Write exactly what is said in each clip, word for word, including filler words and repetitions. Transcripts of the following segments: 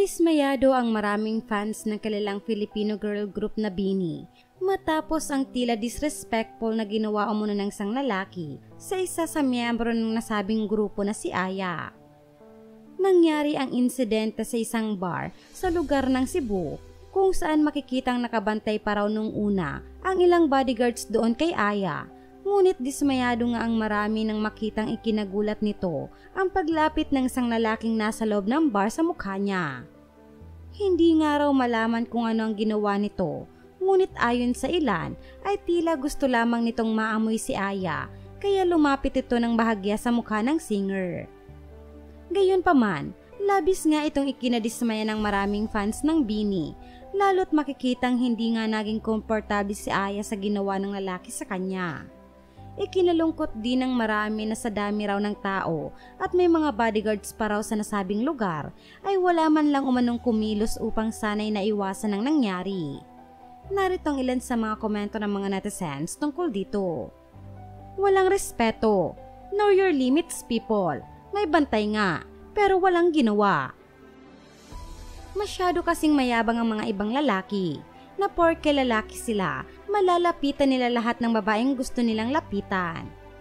Dismayado ang maraming fans ng kilalang Filipino girl group na B I N I matapos ang tila disrespectful na ginawa umano ng isang lalaki sa isa sa miyembro ng nasabing grupo na si Aiah. Nangyari ang insidente sa isang bar sa lugar ng Cebu kung saan makikitang nakabantay pa raw nung una ang ilang bodyguards doon kay Aiah. Ngunit dismayado nga ang marami nang makitang ikinagulat nito ang paglapit ng isang lalaking nasa loob ng bar sa mukha niya. Hindi nga raw malaman kung ano ang ginawa nito, ngunit ayon sa ilan ay tila gusto lamang nitong maamoy si Aiah kaya lumapit ito ng bahagya sa mukha ng singer. Gayunpaman, labis nga itong ikinadismaya ng maraming fans ng B I N I, lalo't makikitang hindi nga naging komportable si Aiah sa ginawa ng lalaki sa kanya. Ikinalungkot din ng marami na sa dami raw ng tao at may mga bodyguards pa raw sa nasabing lugar ay wala man lang umanong kumilos upang sanay na iwasan ang nangyari. Narito ang ilan sa mga komento ng mga netizens tungkol dito. Walang respeto. Know your limits, people. May bantay nga, pero walang ginawa. Masyado kasing mayabang ang mga ibang lalaki na porke lalaki sila, malalapitan nila lahat ng babaeng gusto nilang lapitan.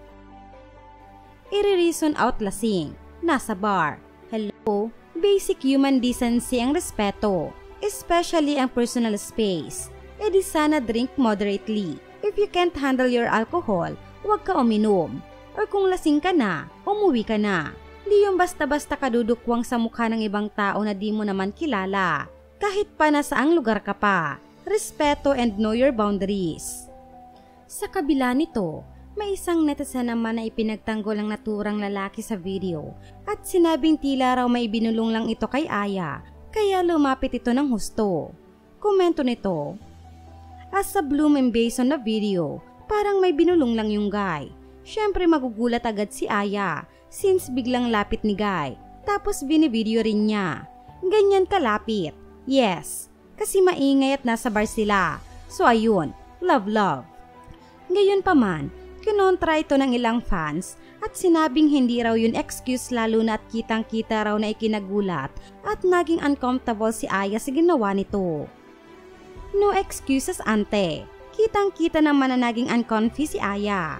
I-reason out lasing, nasa bar. Hello, basic human decency ang respeto, especially ang personal space. E di sana drink moderately. If you can't handle your alcohol, huwag ka uminom. Or kung lasing ka na, umuwi ka na. Di yung basta-basta kadudukwang sa mukha ng ibang tao na di mo naman kilala. Kahit pa nasaang lugar ka pa. Respeto and know your boundaries. Sa kabila nito, may isang netizen naman na ipinagtanggol ang naturang lalaki sa video at sinabing tila raw may binulong lang ito kay Aiah kaya lumapit ito ng husto. Komento nito, as a bloom and based on the video, parang may binulong lang yung guy. Syempre magugulat agad si Aiah since biglang lapit ni guy tapos binivideo rin niya. Ganyan kalapit. Yes. Kasi maingay at nasa bar sila. So ayun, love love. Gayunpaman, kinontra ito ng ilang fans at sinabing hindi raw yun excuse lalo na at kitang-kita raw na ikinagulat at naging uncomfortable si Aiah sa ginawa nito. No excuses ante. Kitang-kita naman na naging uncomfy si Aiah.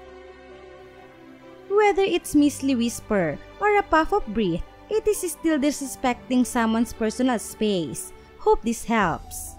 Whether it's measly whisper or a puff of breath, it is still disrespecting someone's personal space. Hope this helps.